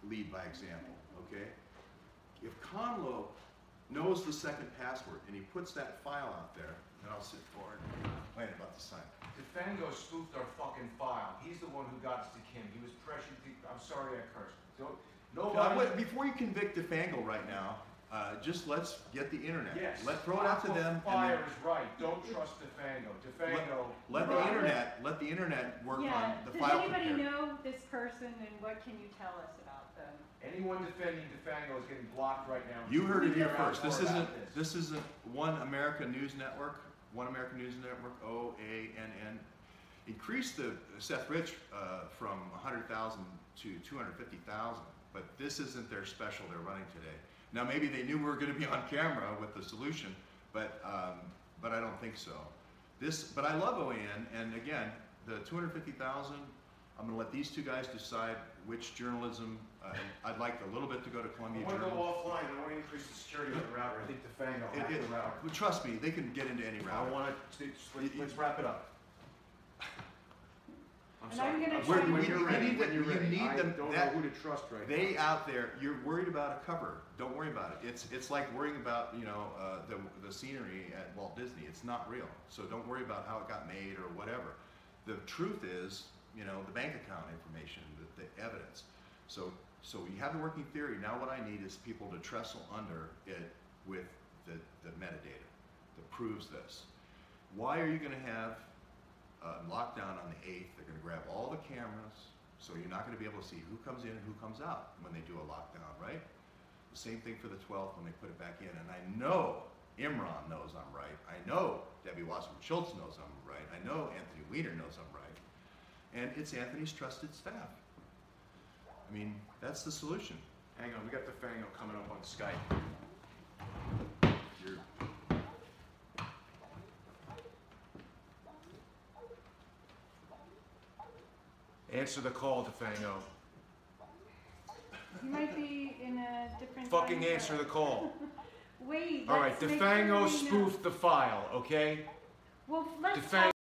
lead by example, okay? If Conlo knows the second password and he puts that file out there, then I'll sit forward and complain about the sign. DeFango spoofed our fucking file. He's the one who got us to Kim. He was pressured to, I'm sorry I cursed. Before you convict DeFango right now, just let's get the internet. Yes. Let's throw it out to them. Fire is right. Don't trust DeFango. DeFango. Let the internet work on the file. Does anybody know this person, and what can you tell us about them? Anyone defending DeFango is getting blocked right now. You heard it here first. This isn't One American News Network. One American News Network, OANN. Increased the Seth Rich from 100,000 to 250,000, but this isn't their special they're running today. Now maybe they knew we were going to be on camera with the solution, but I don't think so. But I love OAN, and again, the 250,000. I'm going to let these two guys decide which journalism. I'd like a little bit to go to Columbia Journalism. I want to go offline. I want to increase the security of the router. I think DeFango hacked the router. Well, trust me, they can get into any router. I want to. Let's wrap it up. I'm sorry. You need them. I don't know who to trust right now. They out there. You're worried about a cover. Don't worry about it. It's like worrying about the scenery at Walt Disney. It's not real. So don't worry about how it got made or whatever. The truth is, the bank account information, the evidence. So you have the working theory. Now what I need is people to trestle under it with the metadata that proves this. Why are you going to have lockdown on the 8th? They're going to grab all the cameras, so you're not going to be able to see who comes in and who comes out when they do a lockdown, right? The same thing for the 12th when they put it back in. And I know Imran knows I'm right. I know Debbie Wasserman Schultz knows I'm right. I know Anthony Weiner knows I'm right. And it's Anthony's trusted staff. I mean, that's the solution. Hang on, we got DeFango coming up on Skype. Answer the call, DeFango. You might be in a different. Fucking answer the call. Wait. All right, DeFango spoofed the file, okay? Well, let's.